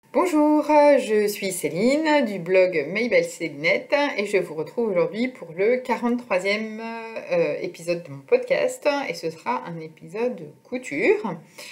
Bonjour, je suis Céline du blog Maybelle Célinette et je vous retrouve aujourd'hui pour le 43e épisode de mon podcast et ce sera un épisode couture.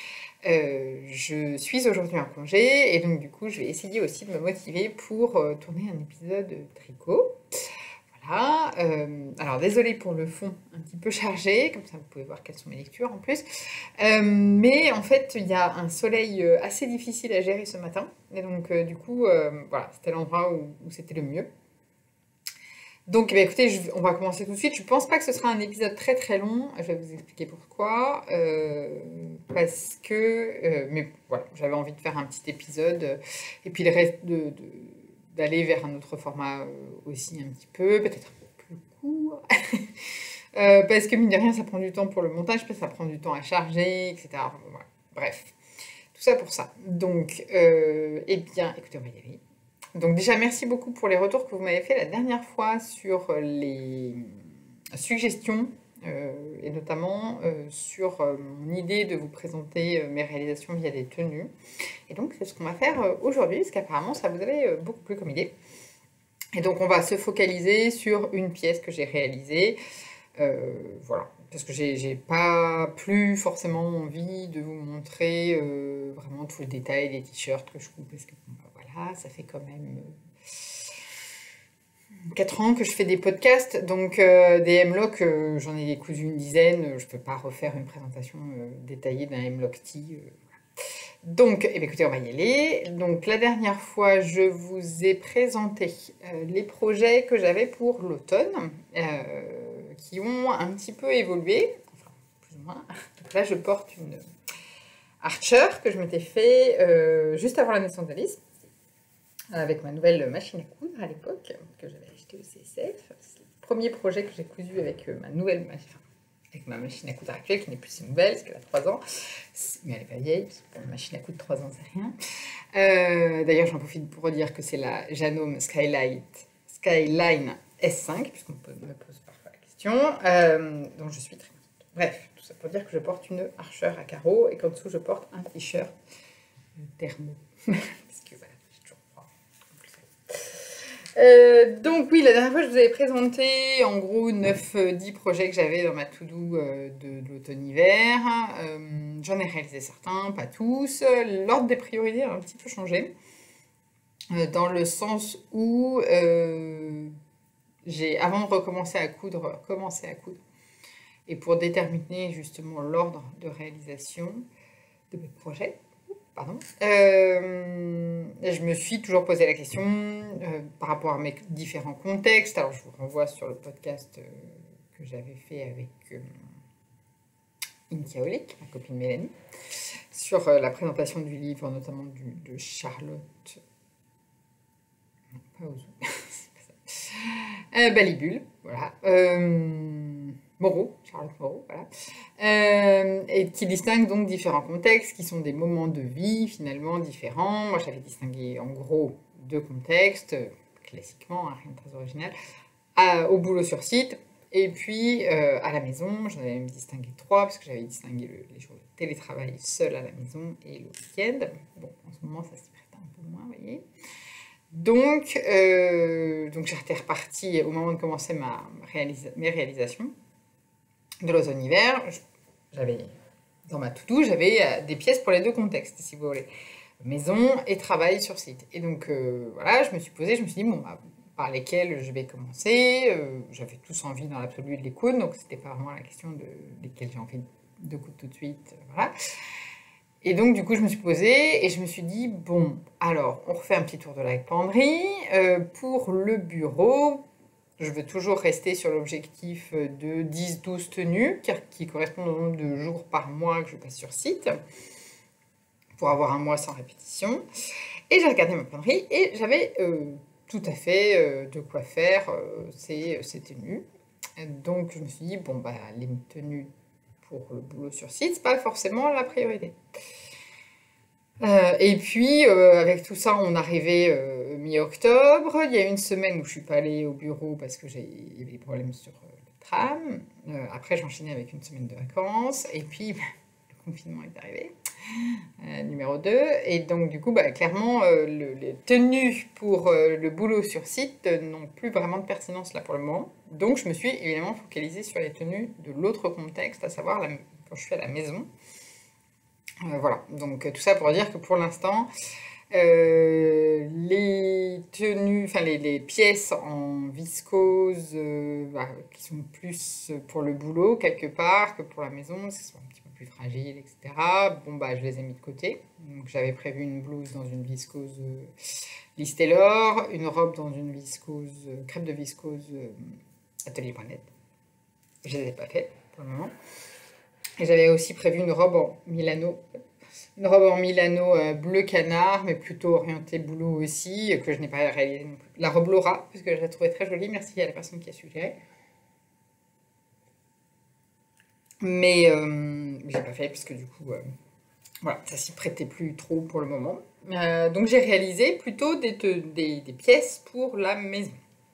Je suis aujourd'hui en congé et donc du coup je vais essayer aussi de me motiver pour tourner un épisode tricot. Voilà, alors désolée pour le fond un petit peu chargé, comme ça vous pouvez voir quelles sont mes lectures en plus. Mais en fait, il y a un soleil assez difficile à gérer ce matin. Et donc, du coup, voilà, c'était l'endroit où c'était le mieux. Donc, eh bien, écoutez, on va commencer tout de suite. Je pense pas que ce sera un épisode très très long. Je vais vous expliquer pourquoi. Parce que, mais voilà, j'avais envie de faire un petit épisode. Et puis le reste d'aller vers un autre format aussi un petit peu, peut-être un peu plus court. Parce que mine de rien, ça prend du temps pour le montage, parce que ça prend du temps à charger, etc. Voilà. Bref, tout ça pour ça. Donc, eh bien, écoutez, on va y aller. Donc déjà, merci beaucoup pour les retours que vous m'avez fait la dernière fois sur les suggestions, et notamment sur mon idée de vous présenter mes réalisations via des tenues. Et donc, c'est ce qu'on va faire aujourd'hui, parce qu'apparemment, ça vous avait beaucoup plu comme idée. Et donc, on va se focaliser sur une pièce que j'ai réalisée. Voilà, parce que j'ai pas plus forcément envie de vous montrer vraiment tout le détail des t-shirts que je coupe, parce que bon, bah, voilà, ça fait quand même 4 ans que je fais des podcasts, donc des hemlocks, j'en ai cousu une dizaine, je peux pas refaire une présentation détaillée d'un hemlock tee. Donc, eh bien, écoutez, on va y aller. Donc, la dernière fois, je vous ai présenté les projets que j'avais pour l'automne, qui ont un petit peu évolué, enfin, plus ou moins. Donc là, je porte une Archer que je m'étais fait juste avant la naissance d'Alice, avec ma nouvelle machine à coudre à l'époque, que j'avais achetée au CSF. C'est le premier projet que j'ai cousu avec ma nouvelle machine. Avec ma machine à coudre actuelle, qui n'est plus si nouvelle, parce qu'elle a 3 ans. Mais elle n'est pas vieille, parce que pour une machine à coudre, 3 ans, c'est rien. D'ailleurs, j'en profite pour redire que c'est la Janome Skyline S5, puisqu'on me pose parfois la question. Donc je suis très contente. Bref, tout ça pour dire que je porte une Archer à carreaux et qu'en dessous, je porte un t-shirt thermo. Parce que voilà, j'ai toujours froid. Donc oui, la dernière fois, je vous avais présenté en gros 9-10 projets que j'avais dans ma to-do de l'automne-hiver. J'en ai réalisé certains, pas tous. L'ordre des priorités a un petit peu changé, dans le sens où j'ai, avant de recommencer à coudre, commencé à coudre. Et pour déterminer justement l'ordre de réalisation de mes projets, pardon, je me suis toujours posé la question par rapport à mes différents contextes. Alors, je vous renvoie sur le podcast que j'avais fait avec Intia Olic, ma copine Mélanie, sur la présentation du livre, notamment de Charlotte. Non, pas Ozu, c'est pas ça. Balibule, voilà. Moreau, Charlotte Moreau, voilà. Et qui distingue donc différents contextes, qui sont des moments de vie finalement différents. Moi, j'avais distingué en gros 2 contextes, classiquement, hein, rien de très original, au boulot sur site, et puis à la maison. J'en avais même distingué 3, parce que j'avais distingué les jours de télétravail seul à la maison et le week-end. Bon, en ce moment, ça s'y prête un peu moins, vous voyez. Donc j'étais repartie au moment de commencer mes réalisations de l'automne-hiver. J'avais, dans ma to-do, j'avais des pièces pour les 2 contextes, si vous voulez. Maison et travail sur site. Et donc, voilà, je me suis posée, je me suis dit, bon, bah, par lesquels je vais commencer. J'avais tous envie dans l'absolu de les coudre, donc c'était pas vraiment la question de lesquels j'ai envie de coudre tout de suite, voilà. Et donc, du coup, je me suis posée et je me suis dit, bon, alors, on refait un petit tour de la penderie. Pour le bureau, je veux toujours rester sur l'objectif de 10-12 tenues, qui correspondent au nombre de jours par mois que je passe sur site, pour avoir un mois sans répétition. Et j'ai regardé ma penderie et j'avais tout à fait de quoi faire ces tenues. Donc, je me suis dit, bon, bah, les tenues pour le boulot sur site, c'est pas forcément la priorité. Et puis, avec tout ça, on arrivait mi-octobre. Il y a une semaine où je suis pas allée au bureau parce que il y avait des problèmes sur le tram. Après, j'enchaînais avec une semaine de vacances. Et puis, le confinement est arrivé. Numéro 2. Et donc, du coup, clairement, les tenues pour le boulot sur site n'ont plus vraiment de pertinence là pour le moment. Donc, je me suis évidemment focalisée sur les tenues de l'autre contexte, à savoir quand je suis à la maison. Voilà, donc tout ça pour dire que pour l'instant, les tenues, enfin les pièces en viscose qui sont plus pour le boulot quelque part que pour la maison, parce qu'elles sont un petit peu plus fragiles, etc. Bon, je les ai mis de côté. Donc j'avais prévu une blouse dans une viscose Listelor, une robe dans une viscose, crêpe de viscose Atelier.net. Je ne les ai pas faites pour le moment. Et j'avais aussi prévu une robe en Milano. Une robe en Milano bleu canard, mais plutôt orientée boulot aussi, que je n'ai pas réalisée non plus. La robe Laura, parce que je la trouvais très jolie. Merci à la personne qui a suggéré. Mais j'ai pas fait, parce que du coup, voilà, ça s'y prêtait plus trop pour le moment. Donc j'ai réalisé plutôt des pièces pour la maison.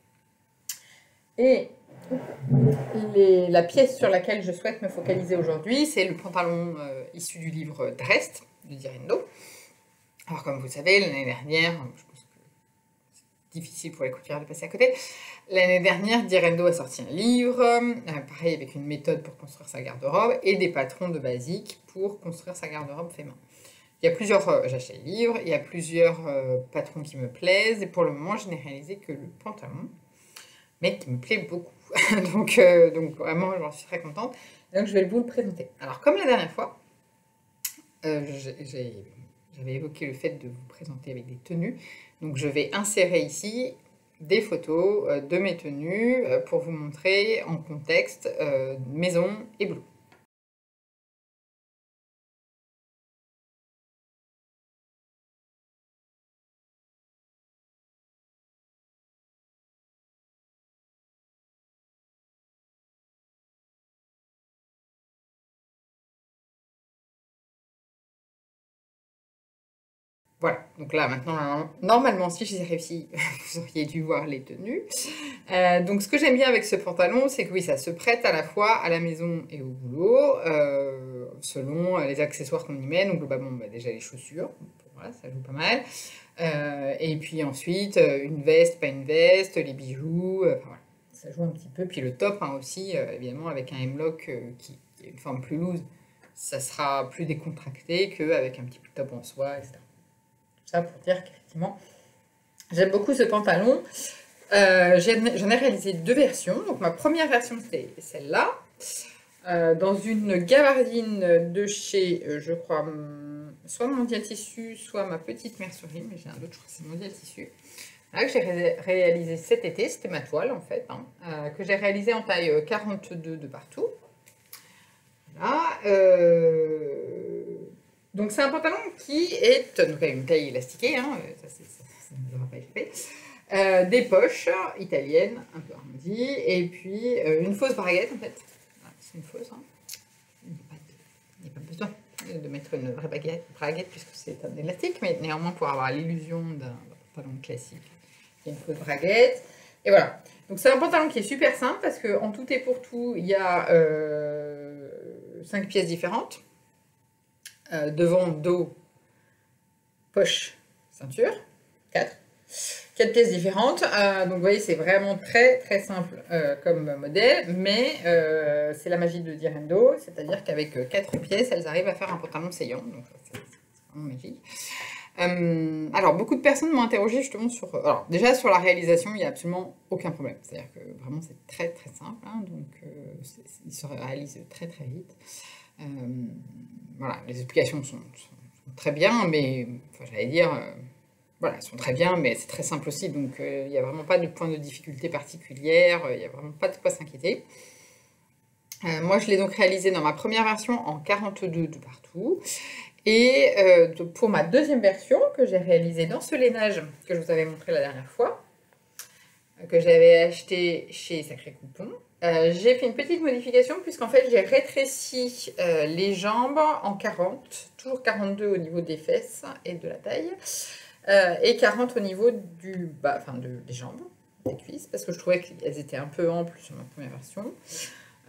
Et la pièce sur laquelle je souhaite me focaliser aujourd'hui, c'est le pantalon issu du livre Drest de Direndo. Alors comme vous le savez, l'année dernière, je pense que c'est difficile pour les couturières de passer à côté, l'année dernière, Direndo a sorti un livre, pareil avec une méthode pour construire sa garde-robe et des patrons de basique pour construire sa garde-robe fait main. Il y a plusieurs, j'ai acheté le livre, il y a plusieurs patrons qui me plaisent et pour le moment, je n'ai réalisé que le pantalon, mais qui me plaît beaucoup. donc vraiment, j'en suis très contente. Donc je vais vous le présenter. Alors comme la dernière fois, j'avais évoqué le fait de vous présenter avec des tenues. Donc je vais insérer ici des photos de mes tenues pour vous montrer en contexte maison et boulot. Voilà, donc là maintenant, normalement, si j'ai réussi, vous auriez dû voir les tenues. Donc ce que j'aime bien avec ce pantalon, c'est que oui, ça se prête à la fois à la maison et au boulot, selon les accessoires qu'on y met. Donc globalement, déjà les chaussures, voilà, ça joue pas mal. Et puis ensuite, une veste, pas une veste, les bijoux, voilà, ça joue un petit peu. Puis le top aussi, évidemment, avec un hemlock qui est une forme plus loose, ça sera plus décontracté qu'avec un petit top en soie, etc. Ça pour dire qu'effectivement, j'aime beaucoup ce pantalon. J'en ai réalisé deux versions. Donc ma première version, c'était celle-là, dans une gabardine de chez, je crois, soit Mondial Tissu, soit ma petite mercerie, mais j'ai un autre, je crois que c'est Mondial Tissu. Là, que j'ai réalisé cet été, c'était ma toile en fait, que j'ai réalisé en taille 42 de partout. Voilà. Donc c'est un pantalon qui est donc une taille élastiquée, ça ne devra pas échapper. Des poches italiennes, un peu arrondies, et puis une fausse braguette en fait. Voilà, c'est une fausse. Il n'y a pas besoin de mettre une vraie braguette puisque c'est un élastique, mais néanmoins pour avoir l'illusion d'un pantalon classique, il y a une fausse braguette. Et voilà. Donc c'est un pantalon qui est super simple parce qu'en tout et pour tout, il y a 5 pièces différentes. Devant, dos, poche, ceinture. 4 pièces différentes. Donc vous voyez, c'est vraiment très très simple comme modèle, mais c'est la magie de Direndo, c'est-à-dire qu'avec 4 pièces, elles arrivent à faire un pantalon saillant. Donc c'est vraiment magique. Alors, beaucoup de personnes m'ont interrogé justement sur... Alors, déjà, sur la réalisation, il n'y a absolument aucun problème. C'est-à-dire que vraiment, c'est très très simple. Donc, il se réalise très très vite. Voilà, les explications sont très bien, mais... Enfin, j'allais dire... voilà, elles sont très bien, mais c'est très simple aussi. Donc, il n'y a vraiment pas de point de difficulté particulière. Il n'y a vraiment pas de quoi s'inquiéter. Moi, je l'ai donc réalisé dans ma première version en 42 de partout. Et pour ma deuxième version, que j'ai réalisée dans ce lainage que je vous avais montré la dernière fois, que j'avais acheté chez Sacré Coupon, j'ai fait une petite modification puisqu'en fait j'ai rétréci les jambes en 40, toujours 42 au niveau des fesses et de la taille, et 40 au niveau du bas, enfin des jambes, des cuisses, parce que je trouvais qu'elles étaient un peu amples sur ma première version.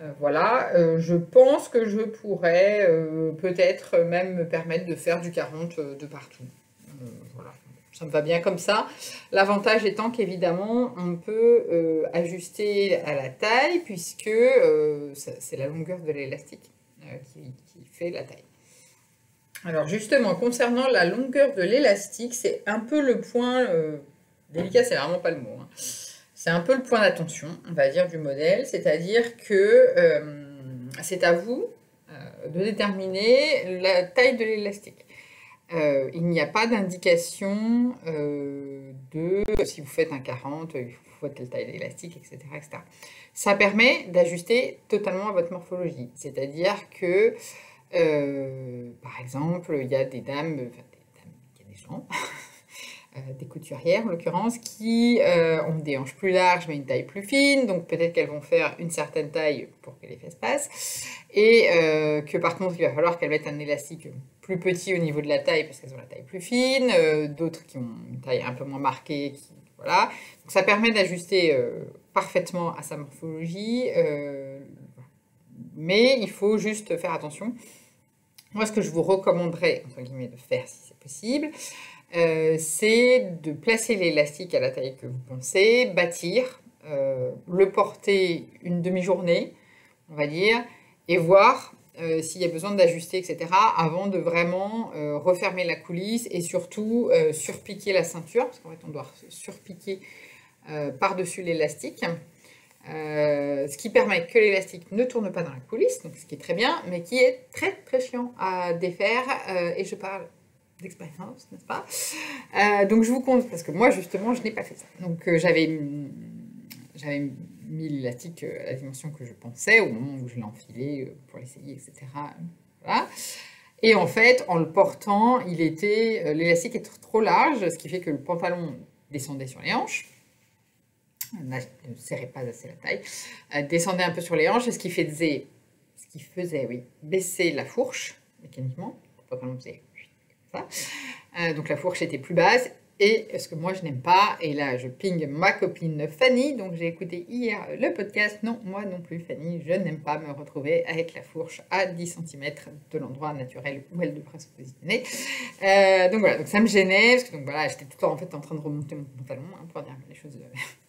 Voilà, je pense que je pourrais peut-être même me permettre de faire du 40 de partout. Voilà, ça me va bien comme ça. L'avantage étant qu'évidemment, on peut ajuster à la taille puisque c'est la longueur de l'élastique qui fait la taille. Alors justement, concernant la longueur de l'élastique, c'est un peu le point délicat, c'est vraiment pas le mot, hein. C'est un peu le point d'attention, on va dire, du modèle, c'est-à-dire que c'est à vous de déterminer la taille de l'élastique. Il n'y a pas d'indication de si vous faites un 40, il faut telle taille d'élastique, etc., etc. Ça permet d'ajuster totalement à votre morphologie, c'est-à-dire que par exemple, il y a des dames, il y a des gens, des couturières en l'occurrence, qui ont des hanches plus larges mais une taille plus fine, donc peut-être qu'elles vont faire une certaine taille pour que les fesses passent, et que par contre il va falloir qu'elles mettent un élastique plus petit au niveau de la taille parce qu'elles ont la taille plus fine, d'autres qui ont une taille un peu moins marquée, voilà. Donc ça permet d'ajuster parfaitement à sa morphologie, mais il faut juste faire attention. Moi, ce que je vous recommanderais, entre guillemets, de faire si c'est possible, c'est de placer l'élastique à la taille que vous pensez, bâtir, le porter une demi-journée, on va dire, et voir s'il y a besoin d'ajuster, etc., avant de vraiment refermer la coulisse et surtout surpiquer la ceinture, parce qu'en fait, on doit surpiquer par-dessus l'élastique. Ce qui permet que l'élastique ne tourne pas dans la coulisse, donc ce qui est très bien, mais qui est très très chiant à défaire, et je parle d'expérience, n'est-ce pas? Donc je vous compte, parce que moi justement je n'ai pas fait ça. Donc j'avais mis l'élastique à la dimension que je pensais au moment où je l'ai enfilé pour l'essayer, etc. Voilà. Et en fait, en le portant, l'élastique était trop large, ce qui fait que le pantalon descendait sur les hanches. Ne serrait pas assez la taille, descendait un peu sur les hanches, et ce qui faisait baisser la fourche mécaniquement. Le pantalon faisait comme ça. Donc la fourche était plus basse, et ce que moi je n'aime pas, et là je ping ma copine Fanny, donc j'ai écouté hier le podcast, non, moi non plus Fanny, je n'aime pas me retrouver avec la fourche à 10 cm de l'endroit naturel où elle devrait se positionner. Donc voilà, donc ça me gênait, parce que donc voilà, j'étais tout le temps en fait en train de remonter mon pantalon, hein, pour dire les choses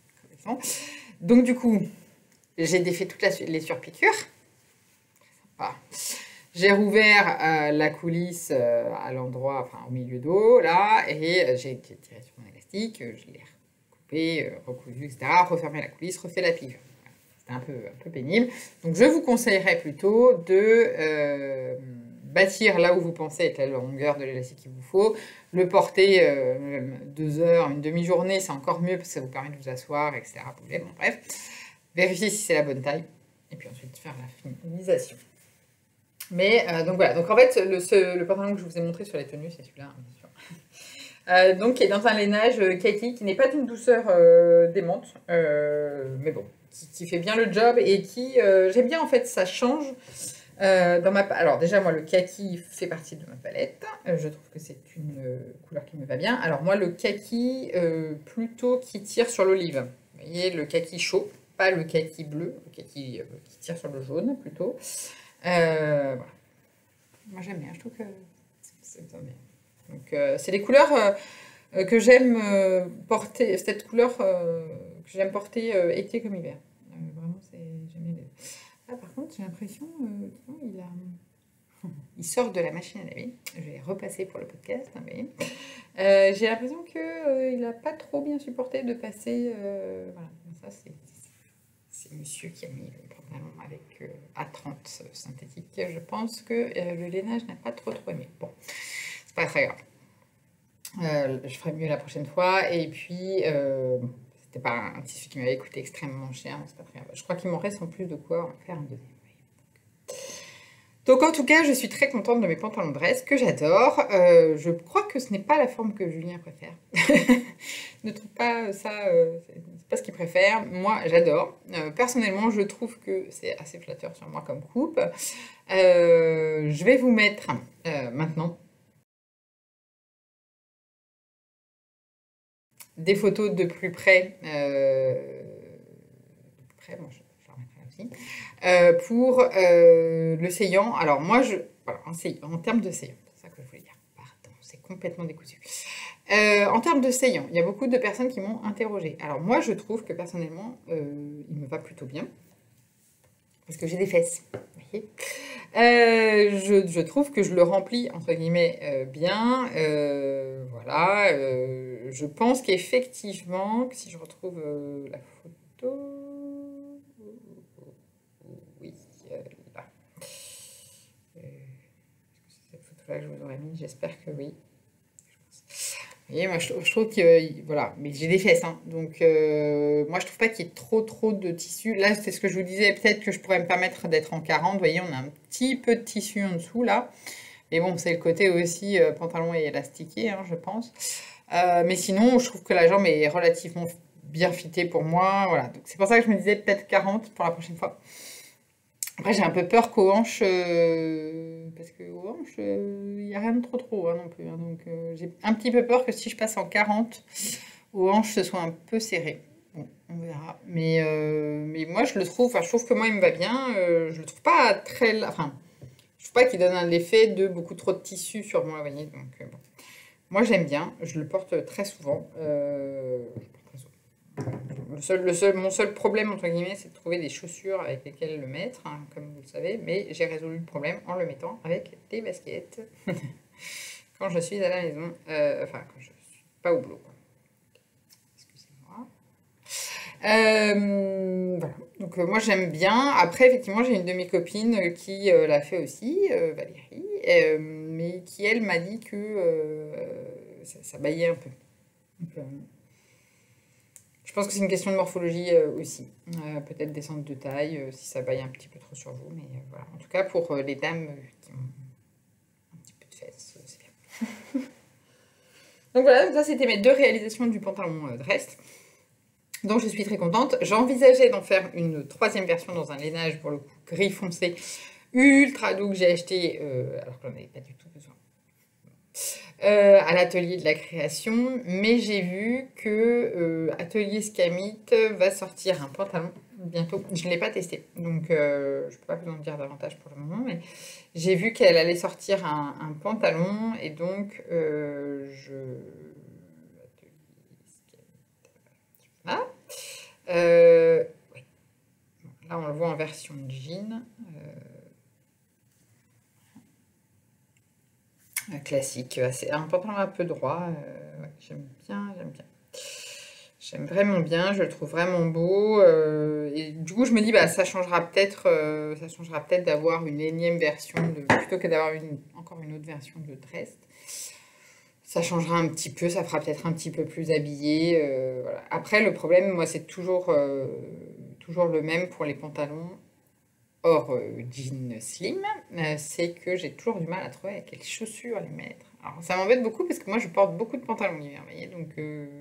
donc du coup, j'ai défait toutes les surpiqûres. Voilà. J'ai rouvert la coulisse à l'endroit, enfin au milieu d'eau, là, et j'ai tiré sur mon élastique, je l'ai recoupé, recousu, etc., refermé la coulisse, refait la piqûre. C'était un peu pénible. Donc je vous conseillerais plutôt de bâtir là où vous pensez être la longueur de l'élastique qu'il vous faut, le porter 2 heures, une demi-journée, c'est encore mieux parce que ça vous permet de vous asseoir, etc. Bon, bref, vérifiez si c'est la bonne taille, et puis ensuite faire la finalisation. Mais donc voilà, donc en fait le pantalon que je vous ai montré sur les tenues, c'est celui-là, hein, bien sûr. Donc qui est dans un lainage kaki qui n'est pas d'une douceur démente, mais bon, qui fait bien le job et qui, j'aime bien en fait, ça change. Alors déjà moi le kaki fait partie de ma palette, je trouve que c'est une couleur qui me va bien. Alors moi le kaki plutôt qui tire sur l'olive, vous voyez, le kaki chaud, pas le kaki bleu, le kaki qui tire sur le jaune plutôt. Voilà. Moi j'aime bien, je trouve que c'est bien. Donc c'est des couleurs que j'aime porter, cette couleur que j'aime porter été comme hiver. Vraiment j'aime bien. Ah, par contre, j'ai l'impression il sort de la machine à laver. Je vais repasser pour le podcast. Hein, mais j'ai l'impression qu'il n'a pas trop bien supporté de passer. Voilà, ça c'est monsieur qui a mis le pantalon avec A30 synthétique. Je pense que le lainage n'a pas trop aimé. Bon, c'est pas très grave. Je ferai mieux la prochaine fois. Et puis, c'était pas un tissu qui m'avait coûté extrêmement cher. C'est pas très grave. Je crois qu'il m'en reste en plus de quoi en faire un deuxième. Donc en tout cas, je suis très contente de mes pantalons de dress, que j'adore. Je crois que ce n'est pas la forme que Julien préfère. Ne trouve pas ça, c'est pas ce qu'il préfère. Moi, j'adore. Personnellement, je trouve que c'est assez flatteur sur moi comme coupe. Je vais vous mettre maintenant des photos de plus près. Bon, je remettrai aussi. Pour le saillant, alors moi, voilà, en termes de saillant, c'est ça que je voulais dire. Pardon, c'est complètement décousu. En termes de saillant, il y a beaucoup de personnes qui m'ont interrogée. Alors moi, je trouve que personnellement, il me va plutôt bien. Parce que j'ai des fesses, vous voyez. Je trouve que je le remplis, entre guillemets, bien. Voilà. Je pense qu'effectivement, si je retrouve la photo... Oui, là. Est-ce que c'est cette photo-là que je vous aurais mis? J'espère que oui. Vous voyez, moi, je trouve que... Voilà, mais j'ai des fesses, hein. Donc, moi, je trouve pas qu'il y ait trop de tissu. Là, c'est ce que je vous disais, peut-être que je pourrais me permettre d'être en 40. Vous voyez, on a un petit peu de tissu en dessous, là. Mais bon, c'est le côté aussi pantalon et élastiqué, hein, je pense. Mais sinon, je trouve que la jambe est relativement bien fitée pour moi. Voilà, donc c'est pour ça que je me disais peut-être 40 pour la prochaine fois. Après, j'ai un peu peur qu'aux hanches, parce qu'aux hanches, il n'y a rien de trop hein, non plus. Hein, donc, j'ai un petit peu peur que si je passe en 40, aux hanches, ce soit un peu serré. Bon, on verra. Mais moi, je le trouve, enfin, je trouve que moi, il me va bien. Je le trouve pas très... Enfin, je trouve pas qu'il donne un effet de beaucoup trop de tissu sur moi, vous voyez. Donc, bon. Moi, j'aime bien. Je le porte très souvent. Mon seul problème, entre guillemets, c'est de trouver des chaussures avec lesquelles le mettre, hein, comme vous le savez, mais j'ai résolu le problème en le mettant avec des baskets quand je suis à la maison, enfin, quand je suis pas au boulot, quoi. Excusez-moi. Voilà. Donc, moi, j'aime bien. Après, effectivement, j'ai une de mes copines qui l'a fait aussi, Valérie, mais qui, elle, m'a dit que ça baillait un peu. Donc, je pense que c'est une question de morphologie aussi. Peut-être descente de taille, si ça baille un petit peu trop sur vous. Mais voilà. En tout cas, pour les dames qui ont un petit peu de fesses, c'est bien. Donc voilà, ça c'était mes 2 réalisations du pantalon Drest. Donc je suis très contente. J'envisageais d'en faire une 3e version dans un lainage, pour le coup, gris foncé, ultra doux, que j'ai acheté, alors que j'en avais pas du tout besoin. À l'atelier de la création, mais j'ai vu que Atelier Scamit va sortir un pantalon bientôt. Je ne l'ai pas testé, donc je ne peux pas vous en dire davantage pour le moment, mais j'ai vu qu'elle allait sortir un pantalon, et donc Voilà. Ouais. Là, on le voit en version jean. Classique, c'est un pantalon un peu droit, ouais, j'aime bien, j'aime bien. J'aime vraiment bien, je le trouve vraiment beau, et du coup je me dis bah ça changera peut-être d'avoir une énième version plutôt que d'avoir encore une autre version de Drest. Ça changera un petit peu, ça fera peut-être un petit peu plus habillé, voilà. Après le problème, moi c'est toujours le même pour les pantalons. Hors jean slim, c'est que j'ai toujours du mal à trouver avec quelles chaussures les mettre. Alors ça m'embête beaucoup parce que moi je porte beaucoup de pantalons l'hiver, vous voyez, donc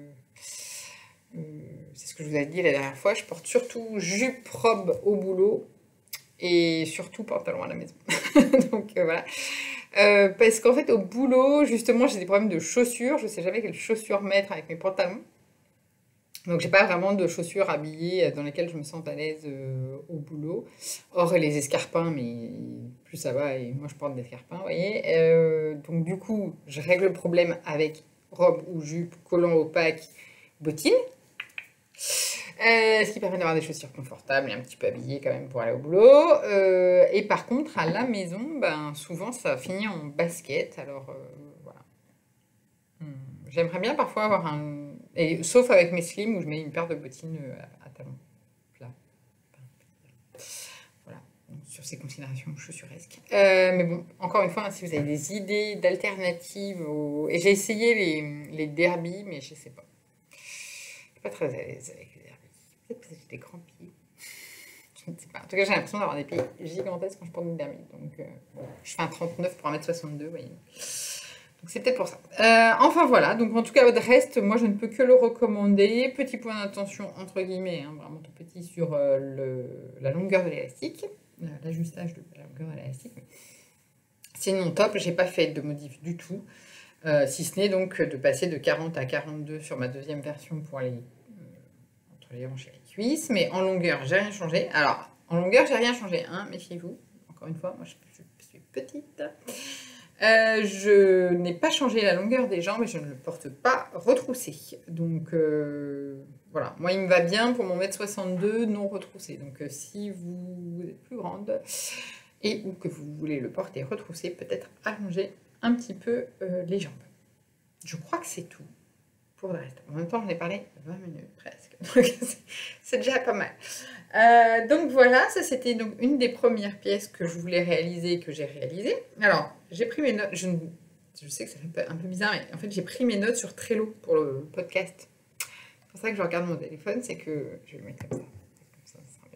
c'est ce que je vous avais dit la dernière fois, je porte surtout jupe, robe au boulot et surtout pantalon à la maison. Donc voilà. Parce qu'en fait au boulot, justement, j'ai des problèmes de chaussures, je sais jamais quelles chaussures mettre avec mes pantalons. Donc, j'ai pas vraiment de chaussures habillées dans lesquelles je me sens à l'aise au boulot. Or, les escarpins, mais plus ça va, et moi je porte des escarpins, vous voyez. Donc, du coup, je règle le problème avec robe ou jupe, collant opaque, bottines. Ce qui permet d'avoir des chaussures confortables et un petit peu habillées quand même pour aller au boulot. Et par contre, à la maison, ben, souvent ça finit en basket. Alors, voilà. J'aimerais bien parfois avoir un... sauf avec mes slims où je mets une paire de bottines à talons plats. Voilà, donc, sur ces considérations chaussuresques. Mais bon, encore une fois, hein, si vous avez des idées d'alternatives et j'ai essayé les derbies, mais je sais pas. Je suis pas très à l'aise avec les derbies. Peut-être parce que j'ai des grands pieds. Je ne sais pas. En tout cas, j'ai l'impression d'avoir des pieds gigantesques quand je porte des derbies. Donc, je fais un 39 pour 1m62, vous voyez. Donc c'est peut-être pour ça. Enfin voilà, donc en tout cas, Drest, moi je ne peux que le recommander. Petit point d'attention, entre guillemets, hein, vraiment tout petit, sur la longueur de l'élastique, l'ajustage de la longueur de l'élastique. Sinon, top, j'ai pas fait de modif du tout, si ce n'est donc de passer de 40 à 42 sur ma 2e version pour aller entre les hanches et les cuisses. Mais en longueur, j'ai rien changé. Alors, En longueur, j'ai rien changé, hein, méfiez-vous. Encore une fois, moi je suis petite. Je n'ai pas changé la longueur des jambes et je ne le porte pas retroussé. Donc voilà, moi il me va bien pour mon 1m62 non retroussé. Donc si vous êtes plus grande et ou que vous voulez le porter retroussé, peut-être allonger un petit peu les jambes. Je crois que c'est tout pour le reste. En même temps, j'en ai parlé 20 minutes presque. Donc c'est déjà pas mal. Donc voilà, ça c'était donc une des premières pièces que je voulais réaliser, que j'ai réalisées. Alors, j'ai pris mes notes, je sais que ça fait un peu bizarre, mais en fait j'ai pris mes notes sur Trello pour le podcast. C'est pour ça que je regarde mon téléphone, c'est que je vais le mettre comme ça.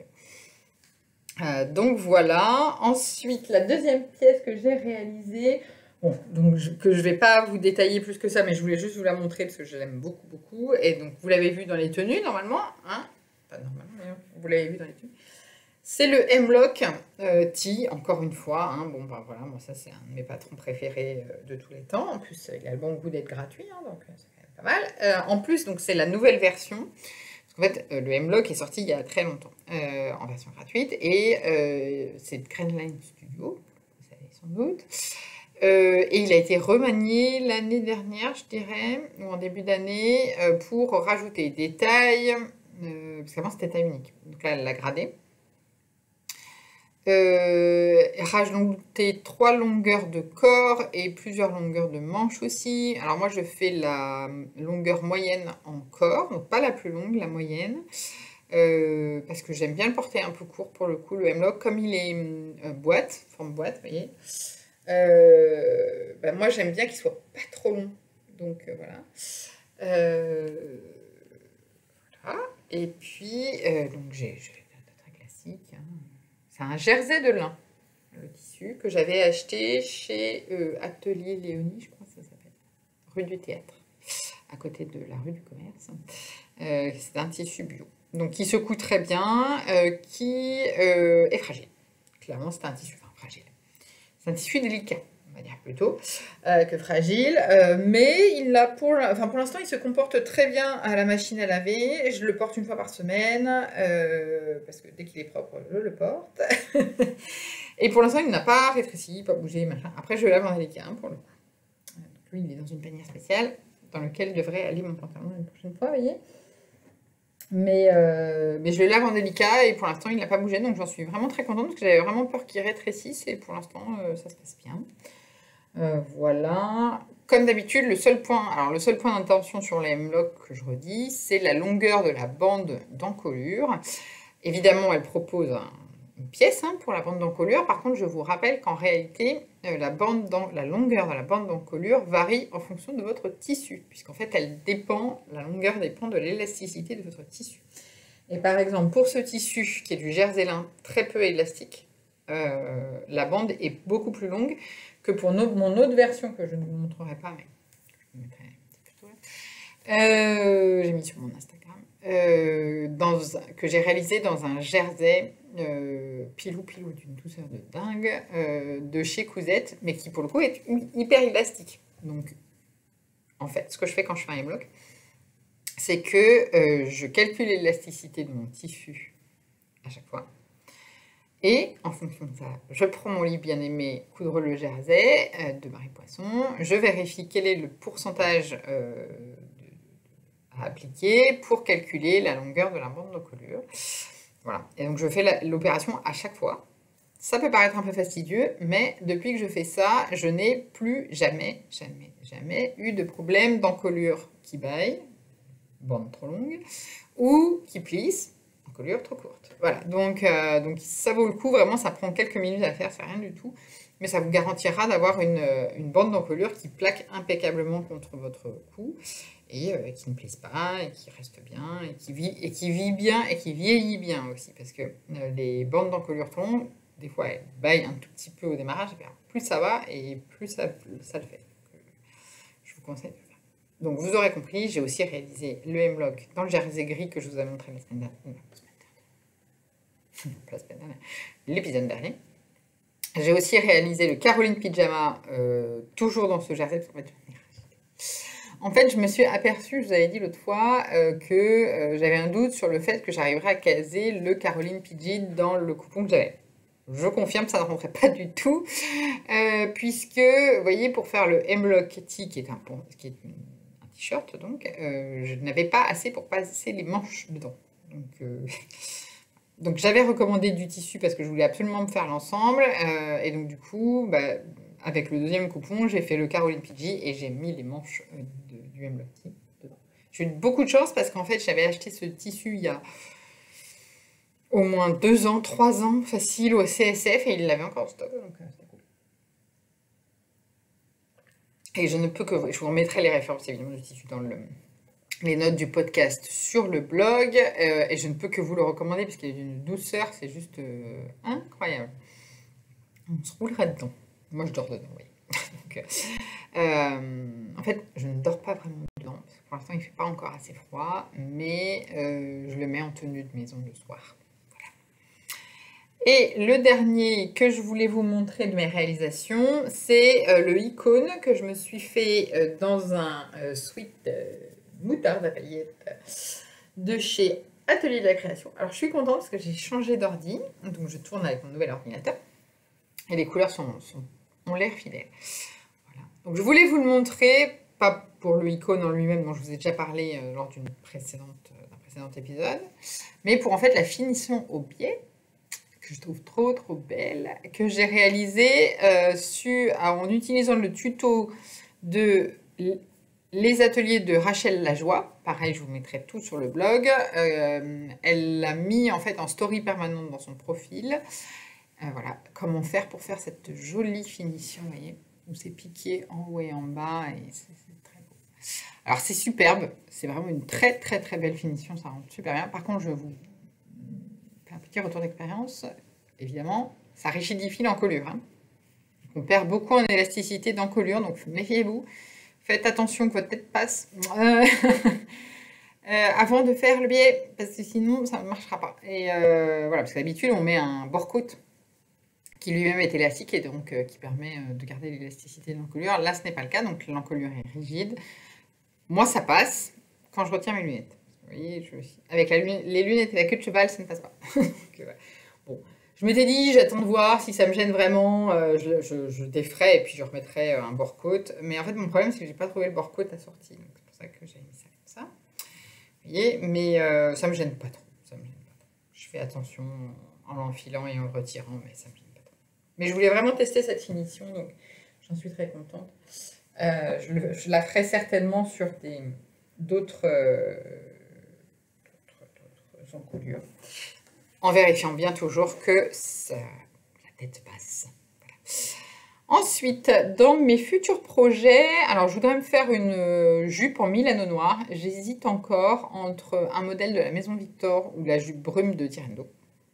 Donc voilà, ensuite la deuxième pièce que j'ai réalisée, bon, donc que je ne vais pas vous détailler plus que ça, mais je voulais juste vous la montrer parce que je l'aime beaucoup, beaucoup. Et donc, vous l'avez vu dans les tenues, normalement. Hein, pas normalement, mais vous l'avez vu dans les tenues. C'est le Hemlock Tea, encore une fois. Hein, bon, ben voilà, moi, ça, c'est un de mes patrons préférés de tous les temps. En plus, il a le bon goût d'être gratuit, hein, donc c'est quand même pas mal. En plus, donc c'est la nouvelle version. En fait, le Hemlock est sorti il y a très longtemps, en version gratuite. Et c'est de Greenline Studio, vous savez sans doute. Et il a été remanié l'année dernière, je dirais, ou en début d'année, pour rajouter des tailles, parce qu'avant c'était taille unique. Donc là, elle l'a gradé. Rajouter 3 longueurs de corps et plusieurs longueurs de manches aussi. Alors moi, je fais la longueur moyenne en corps, donc pas la plus longue, la moyenne. Parce que j'aime bien le porter un peu court pour le coup, le Hemlock, comme il est forme boîte, vous voyez. Moi j'aime bien qu'il soit pas trop long, donc voilà. Voilà. Et puis donc j'ai très classique, hein. C'est un jersey de lin, le tissu que j'avais acheté chez Atelier Léonie, je crois que ça s'appelle, rue du Théâtre, à côté de la rue du Commerce. C'est un tissu bio, donc qui se coud très bien, qui est fragile. Clairement, c'est un tissu fragile. C'est un tissu délicat, on va dire plutôt, que fragile. Mais il a pour l'instant, il se comporte très bien à la machine à laver. Je le porte une fois par semaine, parce que dès qu'il est propre, je le porte. Et pour l'instant, il n'a pas rétréci, pas bougé, machin. Après, je le lave en délicat, hein, pour le coup. Donc, lui, il est dans une panière spéciale, dans lequel devrait aller mon pantalon une prochaine fois, vous voyez. Mais je le lave en délicat et pour l'instant il n'a pas bougé, donc j'en suis vraiment très contente parce que j'avais vraiment peur qu'il rétrécisse et pour l'instant ça se passe bien. Voilà. Comme d'habitude, le seul point d'intention sur les Hemlock que je redis, c'est la longueur de la bande d'encolure. Évidemment, elle propose une pièce, hein, pour la bande d'encolure. Par contre, je vous rappelle qu'en réalité, la longueur de la bande d'encolure varie en fonction de votre tissu, puisqu'en fait, la longueur dépend de l'élasticité de votre tissu. Et par exemple, pour ce tissu, qui est du jersey lin, très peu élastique, la bande est beaucoup plus longue que pour mon autre version, que je ne vous montrerai pas, mais je vous mettrai un petit photo là. J'ai mis sur mon Instagram, que j'ai réalisé dans un jersey pilou d'une douceur de dingue, de chez Cousette, mais qui pour le coup est hyper élastique. Donc en fait, ce que je fais quand je fais un Hemlock, c'est que je calcule l'élasticité de mon tissu à chaque fois. Et en fonction de ça, je prends mon livre bien aimé Coudre le jersey de Marie Poisson, je vérifie quel est le pourcentage à appliquer pour calculer la longueur de la bande d'encolure. Voilà, et donc je fais l'opération à chaque fois. Ça peut paraître un peu fastidieux, mais depuis que je fais ça, je n'ai plus jamais eu de problème d'encolure qui baille, bande trop longue, ou qui plisse, encolure trop courte. Voilà, donc ça vaut le coup, vraiment, ça prend quelques minutes à faire, c'est rien du tout, mais ça vous garantira d'avoir une bande d'encolure qui plaque impeccablement contre votre cou, et qui ne plisse pas, et qui reste bien, et qui vit bien, et qui vieillit bien aussi, parce que les bandes d'encolure trop longues, des fois, elles baillent un tout petit peu au démarrage, et bien, plus ça va, et plus ça le fait. Donc, je vous conseille de le faire. Donc, vous aurez compris, j'ai aussi réalisé le Hemlock dans le jersey gris que je vous ai montré la semaine dernière. L'épisode dernier. J'ai aussi réalisé le Caroline Pyjama, toujours dans ce jersey, parce qu'en fait, En fait, je me suis aperçue, je vous avais dit l'autre fois, que j'avais un doute sur le fait que j'arriverais à caser le Caroline Pidgey dans le coupon que j'avais. Je confirme, ça ne rentrait pas du tout, puisque, vous voyez, pour faire le Hemlock Tee, qui est un t-shirt, donc, je n'avais pas assez pour passer les manches dedans. Donc j'avais recommandé du tissu parce que je voulais absolument me faire l'ensemble, et donc du coup, bah, avec le deuxième coupon, j'ai fait le Caroline Pidgey et j'ai mis les manches du Hemlock Tee dedans. J'ai eu beaucoup de chance parce qu'en fait, j'avais acheté ce tissu il y a au moins 2 ans, 3 ans, facile, au CSF, et il l'avait encore en stock, donc c'était cool. Et je ne peux que... Je vous remettrai les références, évidemment, du tissu dans les notes du podcast sur le blog, et je ne peux que vous le recommander parce qu'il y a une douceur, c'est juste incroyable. On se roulerait dedans. Moi, je dors dedans, oui. Donc, en fait, je ne dors pas vraiment dedans, parce que pour l'instant, il ne fait pas encore assez froid, mais je le mets en tenue de maison le soir. Et le dernier que je voulais vous montrer de mes réalisations, c'est le icône que je me suis fait dans un sweat moutarde à paillettes de chez Atelier de la Création. Alors je suis contente parce que j'ai changé d'ordi, donc je tourne avec mon nouvel ordinateur et les couleurs ont l'air fidèles. Voilà. Donc je voulais vous le montrer, pas pour le icône en lui-même dont je vous ai déjà parlé lors d'un précédent épisode, mais pour en fait la finition au biais, que je trouve trop belle, que j'ai réalisée en utilisant le tuto de les ateliers de Rachel Lajoie. Pareil, je vous mettrai tout sur le blog. Elle l'a mis en fait en story permanente dans son profil. Voilà, comment faire pour faire cette jolie finition, vous voyez, où c'est piqué en haut et en bas, et c'est très beau. Alors c'est superbe, c'est vraiment une très belle finition, ça rend super bien. Par contre, je vous un petit retour d'expérience, évidemment, ça rigidifie l'encolure. Hein. On perd beaucoup en élasticité d'encolure, donc méfiez-vous. Faites attention que votre tête passe avant de faire le biais, parce que sinon, ça ne marchera pas. Et voilà, parce que d'habitude, on met un bord-côte qui lui-même est élastique et donc qui permet de garder l'élasticité de l'encolure. Là, ce n'est pas le cas, donc l'encolure est rigide. Moi, ça passe quand je retiens mes lunettes. Vous voyez, avec les lunettes et la queue de cheval, ça ne passe pas. Donc, bon. Je m'étais dit, j'attends de voir si ça me gêne vraiment, je déferai et puis je remettrai un bord-côte. Mais en fait, mon problème, c'est que j'ai pas trouvé le bord-côte assorti. Donc c'est pour ça que j'ai mis ça comme ça. Vous voyez, mais ça me gêne pas trop. Je fais attention en l'enfilant et en le retirant, mais ça me gêne pas trop. Mais je voulais vraiment tester cette finition, donc j'en suis très contente. Je la ferai certainement sur d'autres encolures, en vérifiant bien toujours que la tête passe. Voilà. Ensuite, dans mes futurs projets, alors je voudrais me faire une jupe en Milano noir. J'hésite encore entre un modèle de la Maison Victor ou la jupe brume de Tirendo.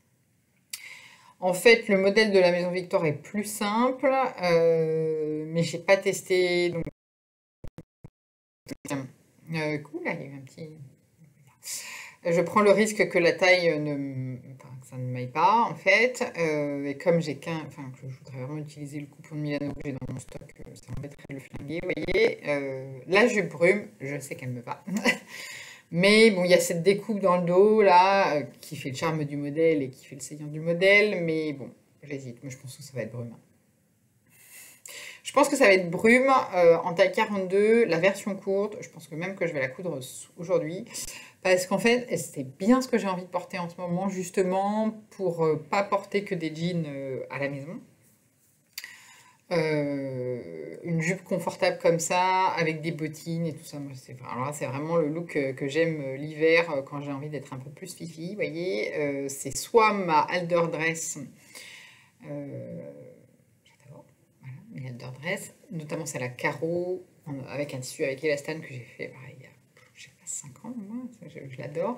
En fait, le modèle de la Maison Victor est plus simple, mais j'ai pas testé. Donc... cool, là, il y a eu un petit... Je prends le risque que la taille que ça ne m'aille pas, en fait. Et comme que je voudrais vraiment utiliser le coupon de Milano que j'ai dans mon stock, ça m'embêterait de le flinguer, vous voyez. La jupe brume, je sais qu'elle me va. Mais bon, il y a cette découpe dans le dos, là, qui fait le charme du modèle et qui fait le saillant du modèle. Mais bon, j'hésite. Mais je pense que ça va être brume. Je pense que ça va être brume en taille 42, la version courte. Je pense que même que je vais la coudre aujourd'hui. Parce qu'en fait, c'est bien ce que j'ai envie de porter en ce moment, justement, pour pas porter que des jeans à la maison. Une jupe confortable comme ça, avec des bottines et tout ça. Moi, alors là, c'est vraiment le look que j'aime l'hiver quand j'ai envie d'être un peu plus fifi. Vous voyez, c'est soit ma Alder Dress, j'adore, voilà, mes Alder Dress, notamment celle à carreaux, avec un tissu avec élastane que j'ai fait pareil, il y a, je sais pas, 5 ans, moi, je l'adore.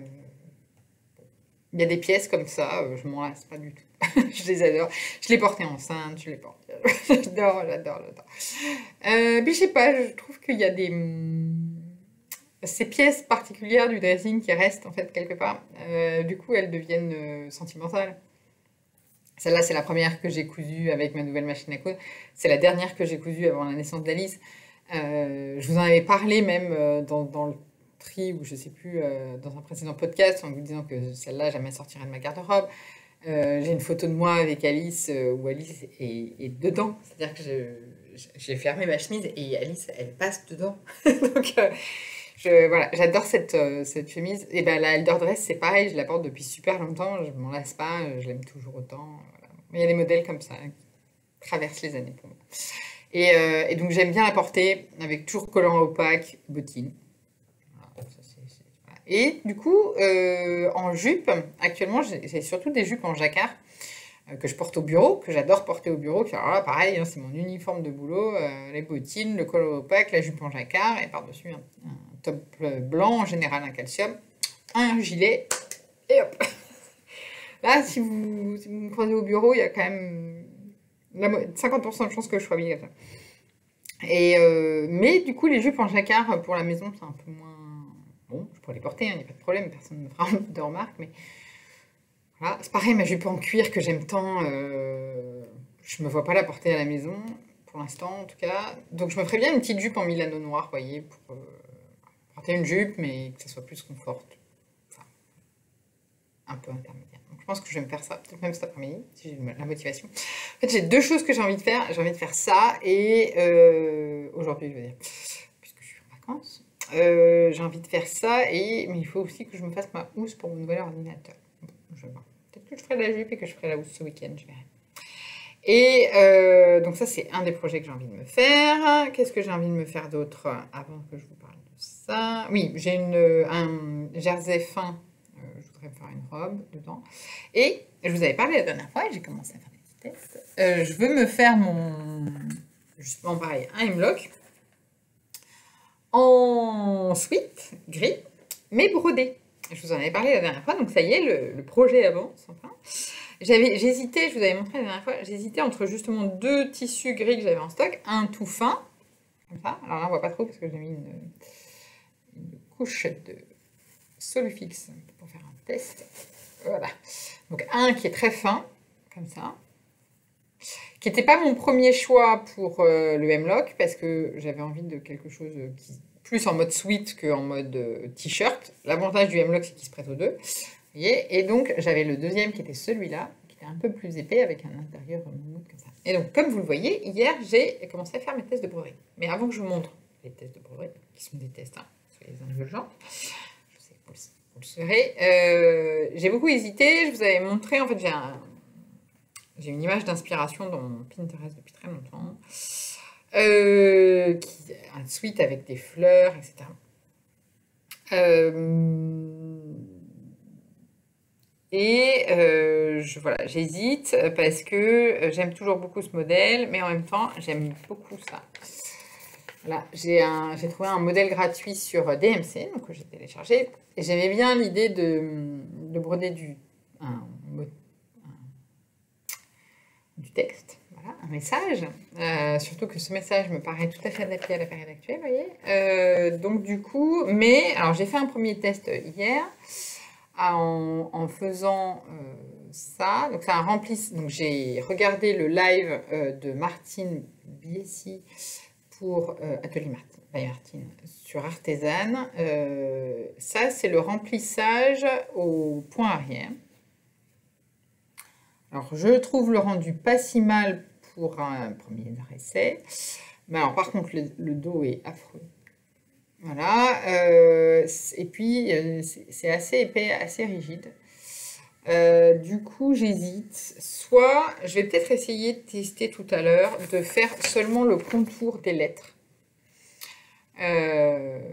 Il y a des pièces comme ça, je m'en lasse pas du tout. Je les adore. Je les portais enceinte, je les porte. J'adore. Mais je sais pas, je trouve qu'il y a ces pièces particulières du dressing qui restent en fait quelque part. Du coup, elles deviennent sentimentales. Celle-là, c'est la première que j'ai cousue avec ma nouvelle machine à coudre. C'est la dernière que j'ai cousue avant la naissance d'Alice. Je vous en avais parlé même dans le tri, ou je sais plus, dans un précédent podcast, en vous disant que celle-là, jamais sortirait de ma garde-robe. J'ai une photo de moi avec Alice, où Alice est dedans. C'est-à-dire que j'ai fermé ma chemise et Alice, elle passe dedans. Donc, voilà, j'adore cette chemise. Et ben la Elder Dress, c'est pareil, je la porte depuis super longtemps, je m'en lasse pas, je l'aime toujours autant. Voilà. Mais il y a des modèles comme ça qui traversent les années pour moi. Et donc j'aime bien la porter avec toujours collant opaque, bottines. Voilà, voilà. Et du coup, en jupe, actuellement, j'ai surtout des jupes en jacquard que je porte au bureau, que j'adore porter au bureau. Puis alors là, pareil, hein, c'est mon uniforme de boulot, les bottines, le col opaque, la jupe en jacquard, et par-dessus un top blanc, en général un calcium, un gilet, et hop. Là, si vous me croisez au bureau, il y a quand même 50% de chances que je sois habillée comme ça. Mais du coup, les jupes en jacquard pour la maison, c'est un peu moins... Bon, je pourrais les porter, il n'y a pas de problème, personne ne me fera de remarques, mais... Voilà. C'est pareil, ma jupe en cuir que j'aime tant, je me vois pas la porter à la maison, pour l'instant en tout cas. Donc je me ferais bien une petite jupe en Milano noir, vous voyez, pour porter une jupe, mais que ça soit plus confort. Enfin, un peu intermédiaire. Donc je pense que je vais me faire ça, peut-être même cet après-midi, si j'ai la motivation. En fait, j'ai deux choses que j'ai envie de faire. J'ai envie de faire ça, et aujourd'hui, je veux dire, puisque je suis en vacances, j'ai envie de faire ça, mais il faut aussi que je me fasse ma housse pour mon nouvel ordinateur. Bon, je vais voir. Peut-être que je ferai la jupe et que je ferai la housse ce week-end, je verrai. Et donc ça, c'est un des projets que j'ai envie de me faire. Qu'est-ce que j'ai envie de me faire d'autre avant que je vous parle de ça? Oui, j'ai un jersey fin. Je voudrais me faire une robe dedans. Et je vous avais parlé la dernière fois, et j'ai commencé à faire des petits tests. Je veux me faire justement pareil, un hemlock en sweat gris, mais brodé. Je vous en avais parlé la dernière fois, donc ça y est, le projet avance, enfin. J'hésitais, je vous avais montré la dernière fois, j'hésitais entre justement deux tissus gris que j'avais en stock, un tout fin, comme ça. Alors là, on voit pas trop parce que j'ai mis une couche de Solufix pour faire un test. Voilà. Donc un qui est très fin, comme ça, qui n'était pas mon premier choix pour le hemlock, parce que j'avais envie de quelque chose qui plus en mode sweat qu'en mode t-shirt. L'avantage du hemlock, c'est qu'il se prête aux deux. Et donc, j'avais le deuxième qui était celui-là, qui était un peu plus épais, avec un intérieur moumoute comme ça. Et donc, comme vous le voyez, hier, j'ai commencé à faire mes tests de broderie. Mais avant que je vous montre les tests de broderie, qui sont des tests, hein, soyez indulgents, je sais que vous le saurez, j'ai beaucoup hésité. Je vous avais montré, en fait, j'ai une image d'inspiration dans mon Pinterest depuis très longtemps, un sweat avec des fleurs, etc. Voilà, j'hésite parce que j'aime toujours beaucoup ce modèle, mais en même temps, j'aime beaucoup ça. Voilà, j'ai trouvé un modèle gratuit sur DMC, donc que j'ai téléchargé. Et j'aimais bien l'idée de broder du texte, voilà, un message. Surtout que ce message me paraît tout à fait adapté à la période actuelle, vous voyez. Donc du coup, alors j'ai fait un premier test hier, en faisant ça. Donc c'est un remplissage. Donc j'ai regardé le live de Martine Biessi pour Atelier Martine, by Martine, sur Artésane. Ça, c'est le remplissage au point arrière. Alors, je trouve le rendu pas si mal pour un premier essai. Mais alors, par contre, le dos est affreux. Voilà. Et puis, c'est assez épais, assez rigide. Du coup, j'hésite. Soit, je vais peut-être essayer de tester tout à l'heure, de faire seulement le contour des lettres. Voilà.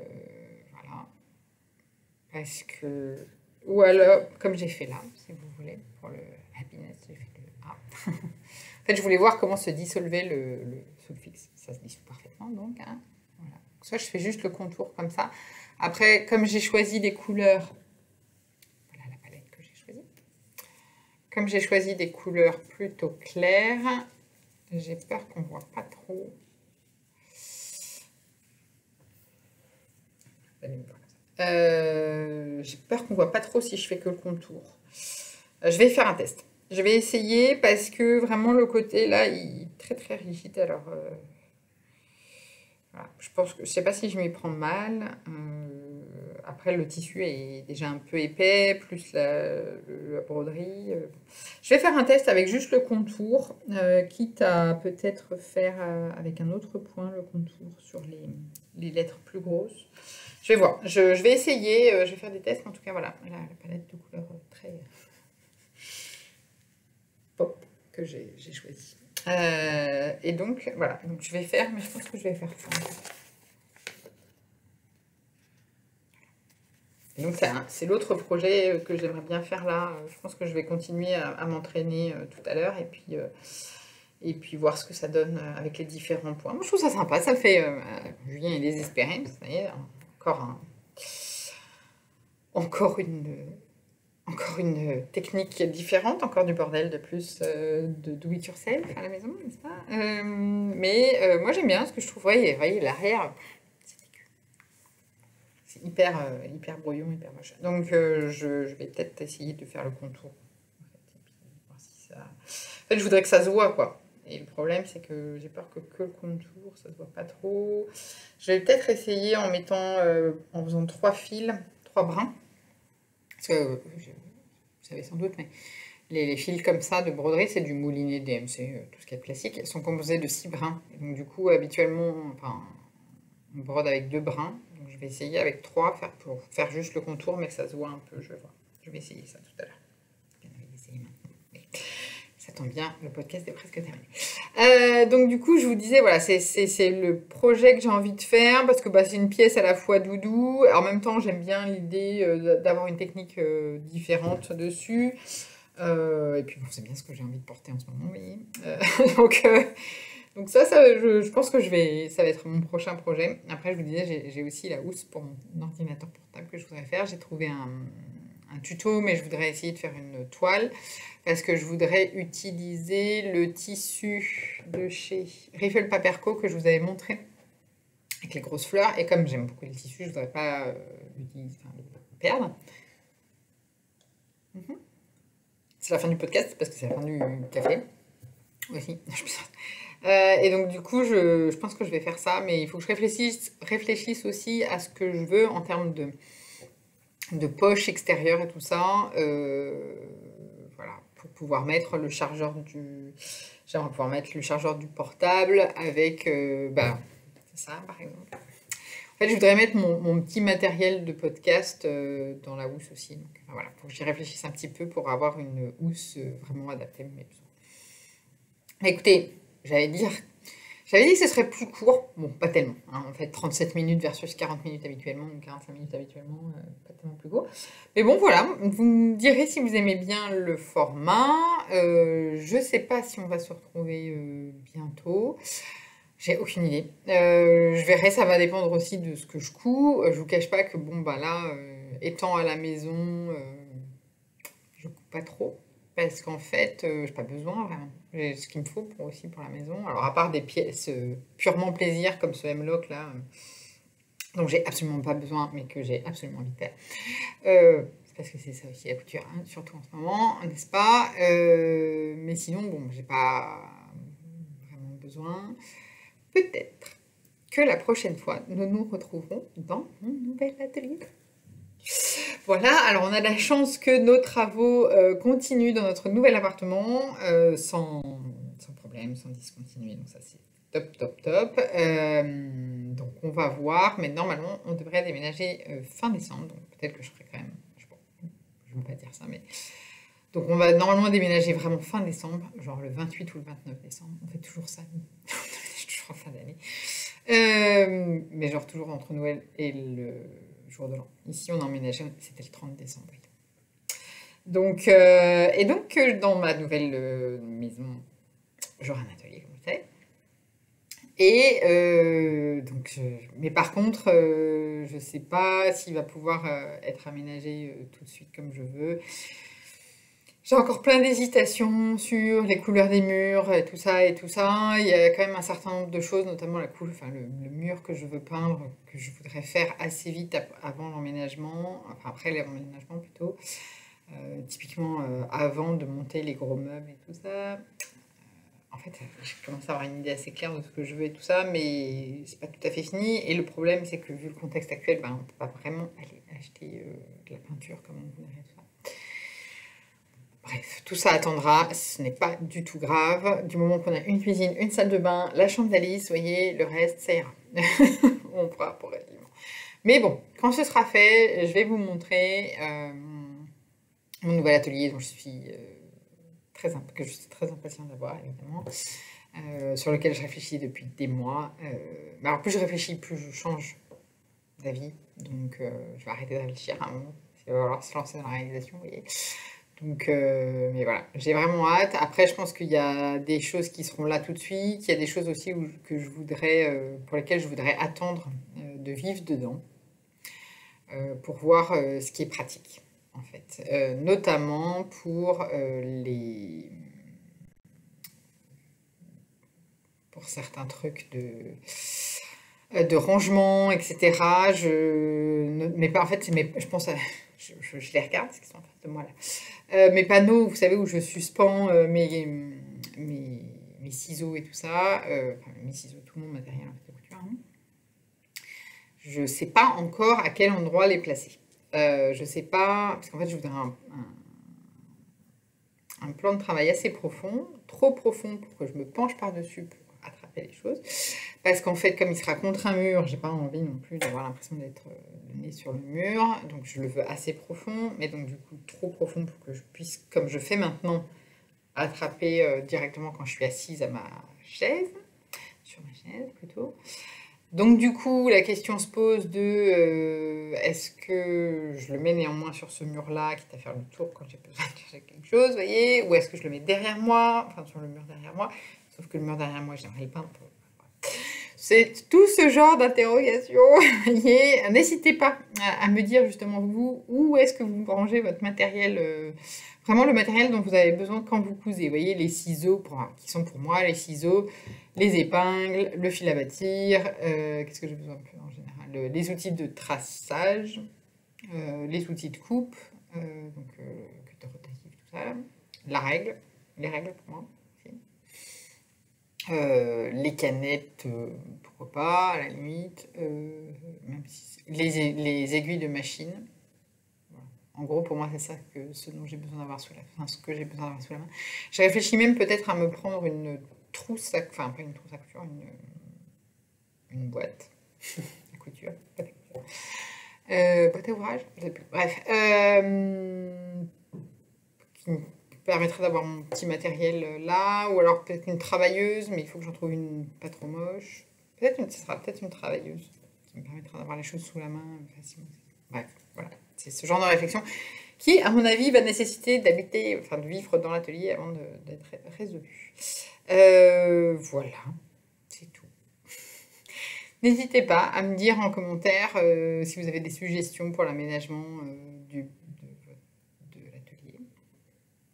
Parce que... Ou alors, comme j'ai fait là, si vous voulez, pour le happiness, j'ai fait le A. En fait, je voulais voir comment se dissolvait le Solufix. Ça se dissout parfaitement, donc. Hein. Voilà. Soit je fais juste le contour comme ça. Après, comme j'ai choisi des couleurs... Voilà la palette que j'ai choisie. Comme j'ai choisi des couleurs plutôt claires, j'ai peur qu'on ne voit pas trop. J'ai peur qu'on ne voit pas trop si je fais que le contour. Je vais faire un test. Je vais essayer parce que vraiment le côté là, il est très très rigide. Alors, voilà. je pense que je sais pas si je m'y prends mal. Après, le tissu est déjà un peu épais, plus la broderie. Je vais faire un test avec juste le contour, quitte à peut-être faire avec un autre point le contour sur les lettres plus grosses. Je vais voir. Je vais essayer. Je vais faire des tests. En tout cas, voilà. La palette de couleurs très pop que j'ai choisie. Et donc, voilà. Donc, je vais faire, mais je pense que je vais faire ça. Et donc, c'est l'autre projet que j'aimerais bien faire là. Je pense que je vais continuer à m'entraîner tout à l'heure et puis voir ce que ça donne avec les différents points. Moi, je trouve ça sympa. Ça fait. Julien est désespéré. Vous voyez, encore une technique différente, encore du bordel de plus de do it yourself à la maison, n'est-ce pas? Mais moi j'aime bien ce que je trouve. Voyez l'arrière, c'est hyper brouillon, hyper moche. Donc je vais peut-être essayer de faire le contour. En fait, et puis voir si ça... En fait, je voudrais que ça se voit, quoi. Et le problème, c'est que j'ai peur que le contour, ça se voit pas trop. Je vais peut-être essayer en mettant, en faisant 3 fils, 3 brins. Parce que, vous savez sans doute, mais les fils comme ça de broderie, c'est du moulinet DMC, tout ce qui est classique. Elles sont composées de 6 brins. Et donc du coup, habituellement, enfin, on brode avec 2 brins. Donc je vais essayer avec 3 pour faire juste le contour, mais que ça se voit un peu, je vais voir. Je vais essayer ça tout à l'heure. Bien envie d'essayer maintenant. Oui. Ça tombe bien, le podcast est presque terminé. Donc du coup, je vous disais, voilà, c'est le projet que j'ai envie de faire, parce que c'est une pièce à la fois doudou, en même temps j'aime bien l'idée d'avoir une technique différente dessus, et puis bon, c'est bien ce que j'ai envie de porter en ce moment, oui. Donc ça je pense que ça va être mon prochain projet. Après, je vous disais, j'ai aussi la housse pour mon ordinateur portable que je voudrais faire. J'ai trouvé un tuto, mais je voudrais essayer de faire une toile parce que je voudrais utiliser le tissu de chez Riffle Paperco que je vous avais montré avec les grosses fleurs. Et comme j'aime beaucoup les tissus, je ne voudrais pas le perdre. C'est la fin du podcast parce que c'est la fin du café aussi. Et donc du coup, je pense que je vais faire ça, mais il faut que je réfléchisse aussi à ce que je veux en termes de poche extérieure et tout ça. Voilà, pour pouvoir mettre le chargeur j'aimerais pouvoir mettre le chargeur du portable avec, c'est ça par exemple. En fait, je voudrais mettre mon petit matériel de podcast dans la housse aussi. Donc voilà, faut que j'y réfléchisse un petit peu pour avoir une housse vraiment adaptée à mes besoins. Écoutez, j'allais dit que ce serait plus court. Bon, pas tellement. Hein. En fait, 37 minutes versus 40 minutes habituellement, ou 45 minutes habituellement, pas tellement plus court. Mais bon, voilà. Vous me direz si vous aimez bien le format. Je ne sais pas si on va se retrouver bientôt. J'ai aucune idée. Je verrai, ça va dépendre aussi de ce que je couds. Je vous cache pas que, bon, là, étant à la maison, je couds pas trop. Parce qu'en fait, j'ai pas besoin vraiment. J'ai ce qu'il me faut aussi pour la maison. Alors à part des pièces purement plaisir comme ce hemlock là, dont j'ai absolument pas besoin, mais que j'ai absolument envie de faire. C'est parce que c'est ça aussi la couture, hein, surtout en ce moment, n'est-ce pas? Mais sinon, bon, j'ai pas vraiment besoin. Peut-être que la prochaine fois, nous nous retrouverons dans mon nouvel atelier. Voilà, alors on a la chance que nos travaux continuent dans notre nouvel appartement sans problème, sans discontinuer. Donc ça c'est top. Donc on va voir, mais normalement on devrait déménager fin décembre. Donc peut-être que je ferai quand même, je ne veux pas dire ça, mais... Donc on va normalement déménager vraiment fin décembre, genre le 28 ou le 29 décembre. On fait toujours ça, nous. On déménage toujours en fin d'année. Mais genre toujours entre Noël et le jour de l'an. Ici, on a emménagé, c'était le 30 décembre. Oui. Donc, dans ma nouvelle maison, j'aurai un atelier, comme vous savez. Et mais par contre, je ne sais pas s'il va pouvoir être aménagé tout de suite comme je veux. J'ai encore plein d'hésitations sur les couleurs des murs et tout ça. Il y a quand même un certain nombre de choses, notamment le mur que je veux peindre, que je voudrais faire assez vite avant l'emménagement, enfin après l'emménagement plutôt. Typiquement avant de monter les gros meubles et tout ça. en fait, je commence à avoir une idée assez claire de ce que je veux et tout ça, mais c'est pas tout à fait fini. Et le problème, c'est que vu le contexte actuel, ben, on peut pas vraiment aller acheter de la peinture comme on voudrait, tout ça. Bref, tout ça attendra, ce n'est pas du tout grave. Du moment qu'on a une cuisine, une salle de bain, la chambre d'Alice, voyez, le reste, ça ira. On pourra progressivement. Mais bon, quand ce sera fait, je vais vous montrer mon nouvel atelier dont que je suis très impatiente d'avoir, évidemment, sur lequel je réfléchis depuis des mois. Alors plus je réfléchis, plus je change d'avis. Donc je vais arrêter de réfléchir à un moment. Il va falloir se lancer dans la réalisation, vous voyez. Donc, mais voilà, j'ai vraiment hâte. Après, je pense qu'il y a des choses qui seront là tout de suite. Il y a des choses aussi pour lesquelles je voudrais attendre de vivre dedans pour voir ce qui est pratique, en fait. Notamment pour certains trucs de rangement, etc. Mais pas, en fait, je pense je les regarde, parce qu'ils sont en face de moi là. Mes panneaux, vous savez, où je suspends mes ciseaux et tout ça, enfin mes ciseaux, tout mon matériel en fait de couture, hein. Je ne sais pas encore à quel endroit les placer. Je ne sais pas, parce qu'en fait je voudrais un plan de travail assez profond, trop profond pour que je me penche par-dessus pour attraper les choses. Parce qu'en fait, comme il sera contre un mur, j'ai pas envie non plus d'avoir l'impression d'être le nez sur le mur. Donc je le veux assez profond, mais donc du coup trop profond pour que je puisse, comme je fais maintenant, attraper directement quand je suis assise à ma chaise, sur ma chaise plutôt. Donc du coup, la question se pose de est-ce que je le mets néanmoins sur ce mur-là, quitte à faire le tour quand j'ai besoin de chercher quelque chose, vous voyez, ou est-ce que je le mets derrière moi, enfin sur le mur derrière moi, sauf que le mur derrière moi, j'aimerais le peindre. C'est tout ce genre d'interrogation. N'hésitez pas à me dire justement vous, où est-ce que vous rangez votre matériel, vraiment le matériel dont vous avez besoin quand vous cousez. Vous voyez, les ciseaux, qui sont pour moi les ciseaux, les épingles, le fil à bâtir, qu'est-ce que j'ai besoin plus en général, les outils de traçage, les outils de coupe, donc cutter rotatif, tout ça, les règles pour moi. Les canettes, pourquoi pas, à la limite, même si les aiguilles de machine. Voilà. En gros, pour moi, c'est ça ce dont j'ai besoin d'avoir ce que j'ai besoin d'avoir sous la main. J'ai réfléchi même peut-être à me prendre une trousse enfin pas une trousse à couture, une boîte à couture, boîte à ouvrage, je sais plus. Bref, qui me permettrait d'avoir mon petit matériel là, ou alors peut-être une travailleuse, mais il faut que j'en trouve une pas trop moche. Ce sera peut-être une travailleuse qui me permettra d'avoir les choses sous la main facilement. Bref, voilà. C'est ce genre de réflexion qui, à mon avis, va nécessiter de vivre dans l'atelier avant d'être résolu. Voilà, c'est tout. N'hésitez pas à me dire en commentaire si vous avez des suggestions pour l'aménagement de l'atelier.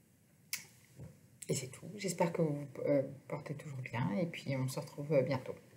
Et c'est tout. J'espère que vous portez toujours bien et puis on se retrouve bientôt.